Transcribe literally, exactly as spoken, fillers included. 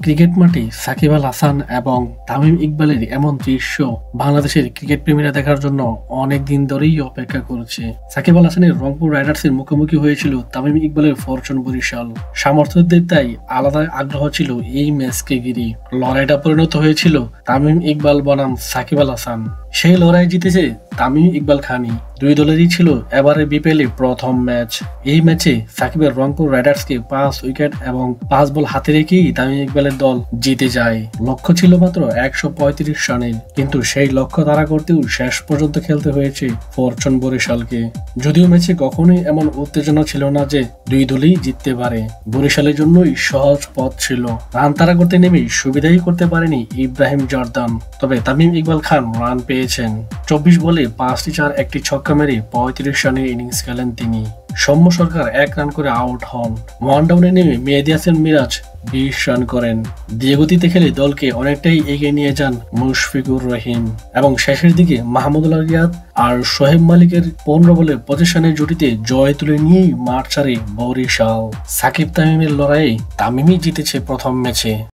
Cricket মাঠে সাকিব আল হাসান এবং তামিম ইকবালের এমন দৃশ্য বাংলাদেশের ক্রিকেট প্রেমীরা দেখার জন্য অনেক দিন ধরেই অপেক্ষা করছে। সাকিব আল হাসানের রংপুর রাইডার্সের মুখোমুখি হয়েছিল তামিম ইকবালের ফরচুন বরিশাল। সমর্থকদের তাই আলাদা আগ্রহ ছিল এই ম্যাচকে ঘিরে। লড়াইটা পরিণত হয়েছিল তামিম ইকবাল বনাম সাকিব আল হাসান। সেই লড়াই জিতেছে তামিম ইকবাল খানি। দুই দলেরই ছিল এবারে বিপিএল এ প্রথম ম্যাচ। এই ম্যাচে সাকিবের রংপুর রাইডার্সকে পাঁচ উইকেট এবং পাঁচ বল হাতে রেখেই তামিম ইকবালের দল জিতে যায়। লক্ষ্য ছিল মাত্র একশো পঁয়ত্রিশ রানের, কিন্তু সেই লক্ষ্য তাড়া করতেও শেষ পর্যন্ত খেলতে হয়েছে ফরচুন বরিশালকে। যদিও ম্যাচে কখনোই এমন উত্তেজনা ছিল না যে দুই দলই জিততে পারে। বরিশালের জন্যই সহজ পথ ছিল। রান তাড়া করতে নেমে সুবিধাই করতে পারেনি ইব্রাহিম জর্দান। তবে তামিম ইকবাল খান রান পেয়েছেন। চব্বিশ বলে পাঁচটি চার একটি ছক্কা মেরে পঁয়ত্রিশ রানের ইনিংস খেলেন তিনি। সৌম্য সরকার এক রান করে আউট হন। ওয়ান ডাউনে নেমে মেহেদী হাসান মিরাজ বিশ রান করেন। ধীরগতিতে খেলে দলকে অনেকটাই এগিয়ে নিয়ে যান মুশফিকুর রহিম এবং শেষের দিকে মাহমুদুল্লাহ রিয়াদ আর সোহেব মালিকের পনেরো বলে পঁচিশ রানের জুটিতে জয় তুলে নিয়েই মাঠ ছাড়ে বরিশাল। সাকিব তামিমের লড়াইয়ে তামিমই জিতেছে প্রথম ম্যাচে।